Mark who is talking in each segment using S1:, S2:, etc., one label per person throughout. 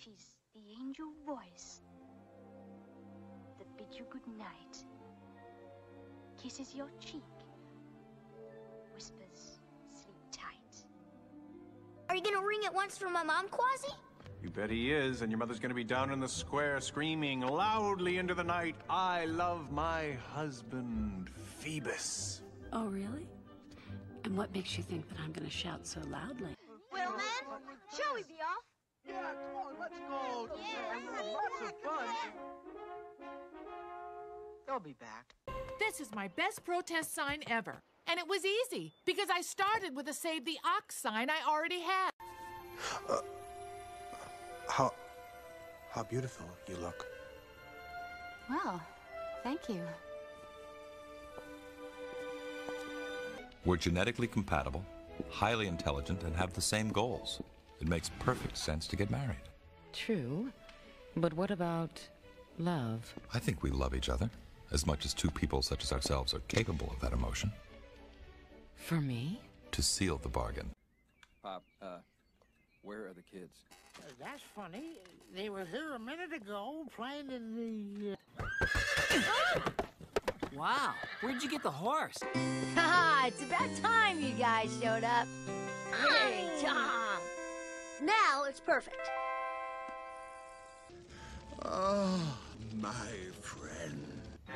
S1: She's the angel voice that bids you good night, kisses your cheek, whispers, sleep tight.
S2: Are you gonna ring it once for my mom, Quasi?
S3: You bet he is, and your mother's gonna be down in the square screaming loudly into the night, I love my husband, Phoebus.
S4: Oh, really? And what makes you think that I'm gonna shout so loudly?
S2: Well, man, shall we be off?
S5: Yeah, come on, let's go.
S2: Yeah.
S5: Lots of fun. They'll be back.
S6: This is my best protest sign ever. And it was easy, because I started with a Save the Ox sign I already had.
S7: How beautiful you look.
S4: Well, thank you.
S8: We're genetically compatible, highly intelligent, and have the same goals. It makes perfect sense to get married.
S9: True. But what about love?
S8: I think we love each other, as much as two people such as ourselves are capable of that emotion.
S9: For me?
S8: To seal the bargain.
S10: Pop, where are the kids?
S5: That's funny. They were here a minute ago playing in the...
S11: Wow, where'd you get the horse?
S2: Haha, it's about time you guys showed up. Hey, Tom. Now it's perfect.
S12: Oh, my friend.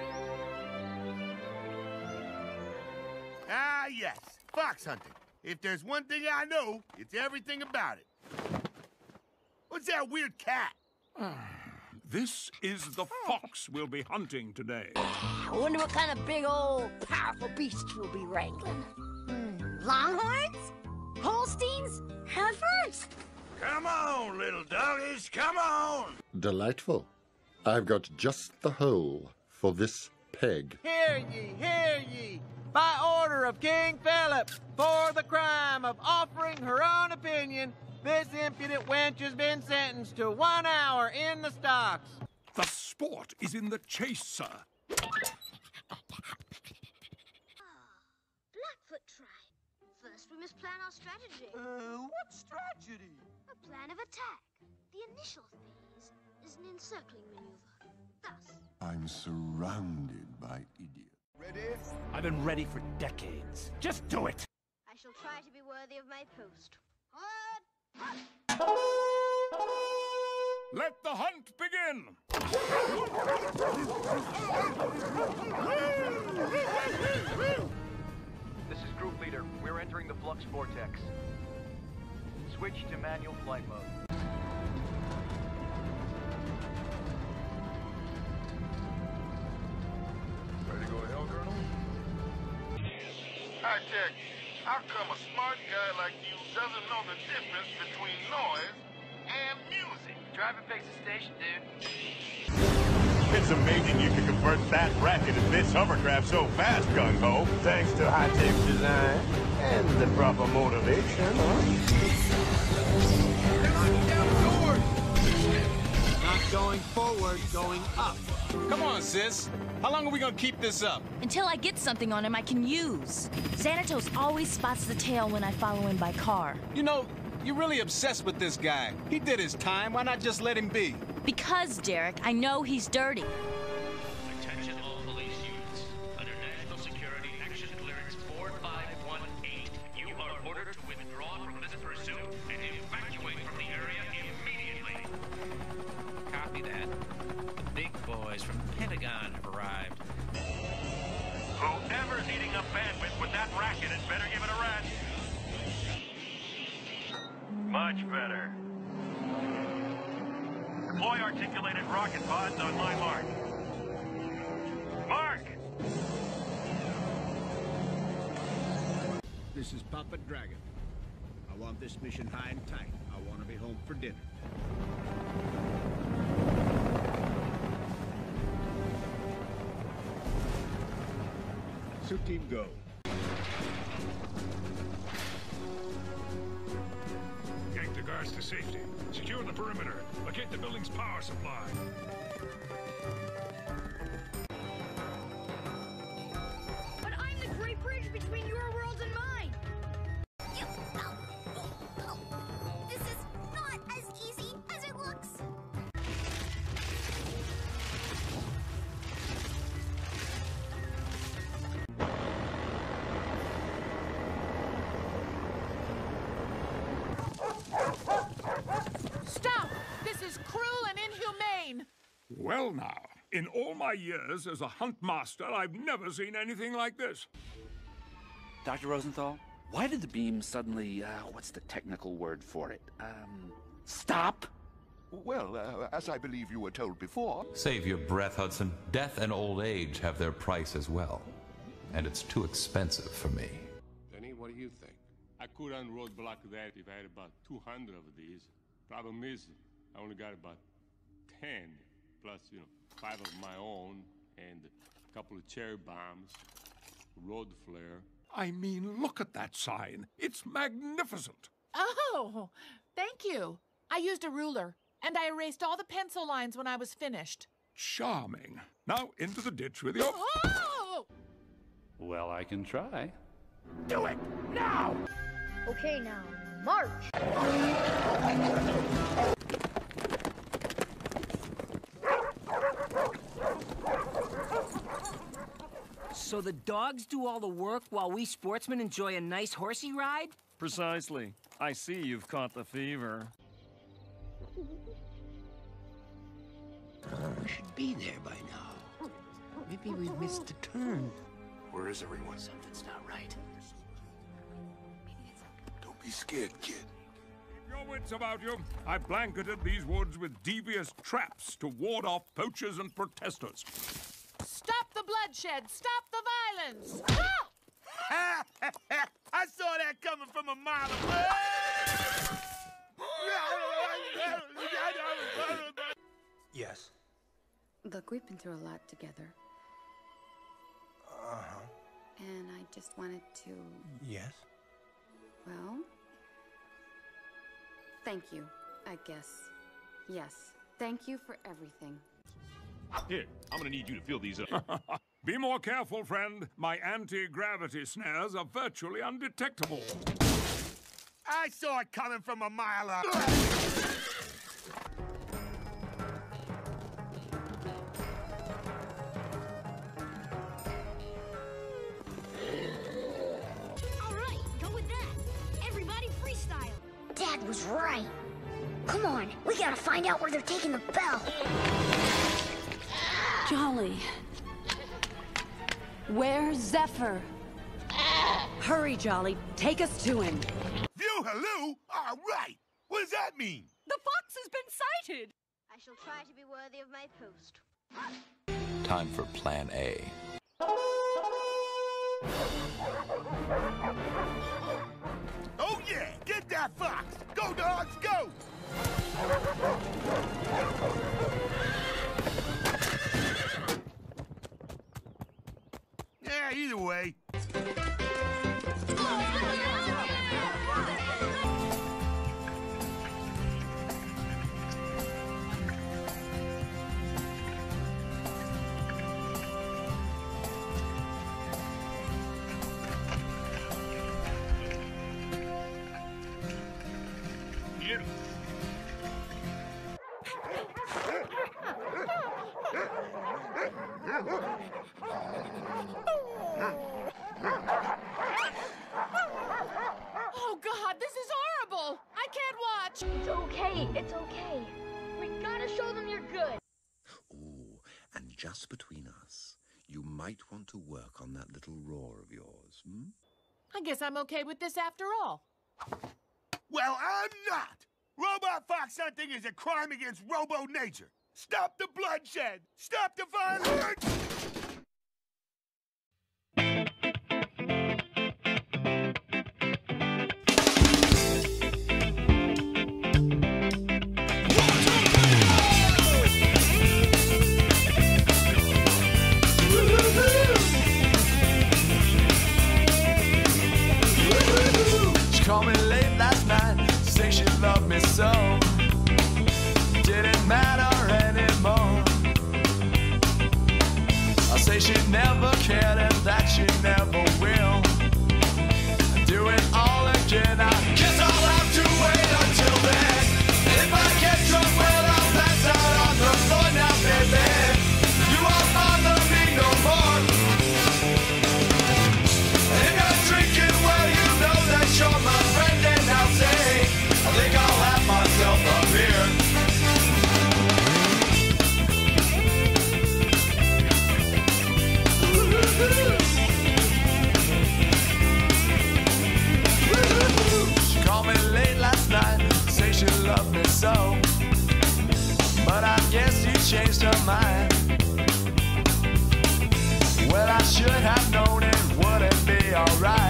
S13: Ah, yes, fox hunting. If there's one thing I know, it's everything about it. What's that weird cat?
S14: This is the fox we'll be hunting today.
S2: I wonder what kind of big old powerful beast we'll be wrangling. Longhorns? Holsteins? Heifers?
S13: Come on, little doggies, come on!
S12: Delightful. I've got just the hole for this peg.
S5: Hear ye! By order of King Philip, for the crime of offering her own opinion, this impudent wench has been sentenced to 1 hour in the stocks.
S14: The sport is in the chase, sir.
S1: Blackfoot tribe. First, we must plan our strategy.
S5: What strategy?
S1: A plan of attack. The initial phase is an encircling maneuver. Thus,
S12: I'm surrounded by idiots.
S13: Ready?
S11: I've been ready for decades. Just do it!
S1: I shall try to be worthy of my post.
S14: Let the hunt begin!
S15: This is group leader. We're entering the flux vortex. Switch to manual flight mode.
S13: Ready to go to hell, Colonel? Hi, Tech. How come a smart guy like you doesn't know the difference between noise and music?
S15: Driver picks the station, dude.
S13: It's amazing you can convert that racket in this hovercraft so fast, gung-ho. Thanks to high-tech design and the proper motivation,
S11: Not going forward, going up.
S16: Come on, sis. How long are we gonna keep this up?
S17: Until I get something on him I can use. Xanatos always spots the tail when I follow him by car.
S16: You know, you're really obsessed with this guy. He did his time. Why not just let him be?
S17: Because, Derek, I know he's dirty.
S18: Attention all police units. Under National Security Action Clearance 4518, you are ordered to withdraw from this pursuit and evacuate from the area immediately.
S19: Copy that. The big boys from the Pentagon have arrived.
S13: Whoever's eating up bandwidth with that racket had better give it a rest. Much better. Deploy articulated rocket pods on my mark. Mark!
S14: This is Puppet Dragon. I want this mission high and tight. I want to be home for dinner. Suit team go. Yank the guards to safety. Secure the perimeter. Locate the building's power supply.
S2: But I'm the great bridge between your world and mine. This is not as easy as it looks.
S14: In all my years as a hunt master, I've never seen anything like this.
S20: Dr. Rosenthal, why did the beam suddenly, what's the technical word for it? Stop?
S21: Well, as I believe you were told before...
S8: Save your breath, Hudson. Death and old age have their price as well. And it's too expensive for me.
S22: Vinny, what do you think? I could unroadblock that if I had about 200 of these. Problem is, I only got about 10, plus, 5 of my own, and a couple of cherry bombs, road flare.
S14: I mean, look at that sign. It's magnificent.
S6: Oh, thank you. I used a ruler, and I erased all the pencil lines when I was finished.
S14: Charming. Now into the ditch with your...
S6: Oh!
S20: Well, I can try.
S21: Do it! Now!
S23: Okay, now, march!
S24: So the dogs do all the work while we sportsmen enjoy a nice horsey ride?
S25: Precisely. I see you've caught the fever.
S11: We should be there by now. Maybe we've missed a turn.
S21: Where is everyone?
S11: Something's not right.
S21: Don't be scared, kid.
S14: Keep your wits about you. I've blanketed these woods with devious traps to ward off poachers and protesters.
S6: Stop the bloodshed! Stop the violence! Ah!
S13: I saw that coming from a mile away!
S7: Yes.
S4: Look, we've been through a lot together.
S7: Uh-huh.
S4: And I just wanted to...
S7: Yes?
S4: Well... Thank you, I guess. Yes. Thank you for everything.
S14: Here, I'm gonna need you to fill these up. Be more careful, friend. My anti-gravity snares are virtually undetectable.
S13: I saw it coming from a mile up.
S2: All right, go with that. Everybody freestyle.
S23: Dad was right. Come on, we gotta find out where they're taking the bell.
S4: Djali. Where's Zephyr? Hurry, Djali. Take us to him.
S13: View halloo? All right. What does that mean?
S2: The fox has been sighted.
S1: I shall try to be worthy of my post.
S8: Time for Plan A.
S13: Oh yeah, get that fox! Go dogs, go! Yeah, either way.
S6: Oh, God, this is horrible! I can't watch!
S23: It's okay, it's okay. We gotta show them you're good.
S26: Ooh, and just between us, you might want to work on that little roar of yours, hmm?
S6: I guess I'm okay with this after all.
S13: Well, I'm not! Robot fox hunting is a crime against robo-nature. Stop the bloodshed! Stop the violence!
S27: She called me late last night, say she loved me so. Didn't matter anymore. I say she never cared and that she never will. Do it all again, I guess I'll have to wait until then. If I get drunk, well, I'll pass out on the floor now, baby. You won't bother me no more. If you're drinking, well, you know that you're my friend, and I'll say, I think I'll have myself a beer. alright.